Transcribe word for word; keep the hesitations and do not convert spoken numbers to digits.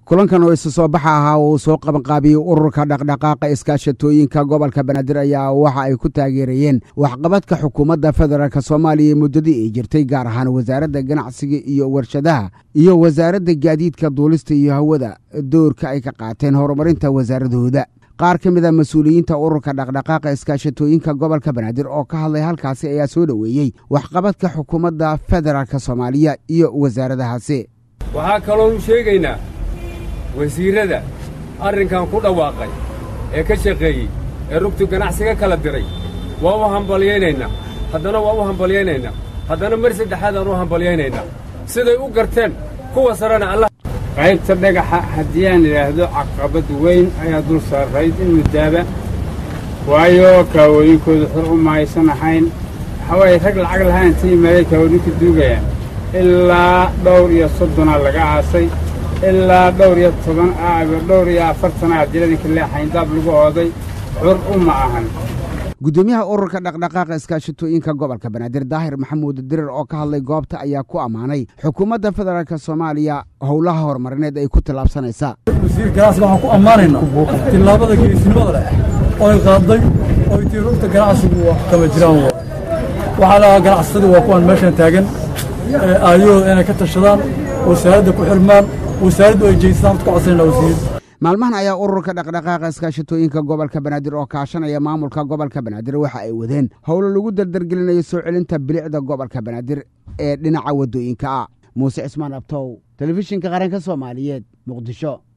kulankan oo isa soo baxa ahaa uu soo qaban qaabiyey ururka dhaqdhaqaaqa iskaashatooyinka gobolka Banaadir ayaa waxa ay ku taageerayeen waxqabadka xukuumadda federaalka Soomaaliya muddadii ay jirtay gaar ahaan wasaaradda ganacsiga iyo warshadaha iyo wasaaradda gaadiidka duulista iyo hawada doorka ay ka qaateen horumarinta wasaaradooda. qaar ka mid ah mas'uuliyiinta ururka dhaqdhaqaaqa iskaashatooyinka gobolka Banaadir oo ka hadlay halkaasi ayaa soo dhaweeyay waxqabadka xukuumadda federaalka Soomaaliya iyo wasaaradahaasi. waxaa kaloo sheegaynaa wasiirada arrinkan ku dhawaaqay ee ka shaqeeyey ee rugta ganacsiga kala diray waa u hambalyeynayna haddana waa u hambalyeynayna haddana mar saddexaad aan u hambalyeynayna siday u garteen kuwa sarana allah qaybta dhagaxa haddii aan idhaahdo caqabad weyn ayaa dul saarayd in muddaaba waayo kaawooyinkooda xor u mahaysan ahayn waxawaaye rag lacag lahaan inta yimaaday kaawooyinka duugayaan ilaa dhowr iyo soddonaa laga aasay ilaa dhowr iyo toban aaga dhowr iyo afartanaa jiradinka leexayndaab lagu ooday xur uma ahan. gudoomiyaha ururka dhaqdhaqaaqa iskaashatooyinka gobolka Banaadir Daahir Maxamuud Dirir oo ka hadlay goobta ayaa ku amaanay xukuumadda federaalka Soomaaliya howlaha horumarineed ay ku tilaabsanaysa. wasiir ganacsiga waxaan ku amaanaynaa tilaabada geesinimada leh oo ay qaaday oo ay rugta ganacsigu kama jiraan waxa la ganacsatadu waa kuwan meeshan taagan ayuu inay ka tashadaan wasaaradda ku xirmaan wasaaraddu ay jeystaan ku codsanayna wasiir. maalmahan ayaa ururka dhaqdhaqaaqa iskaashatooyinka gobolka Banaadir oo kaashanaya maamulka gobolka Banaadir waxa ay wadeen howlo lagu dardargelinayo soo celinta bilicda gobolka Banaadir ee dhinaca wadooyinka ah. Muuse Cismaan Abtow, telefishinka qaranka Soomaaliyeed, Muqdisho.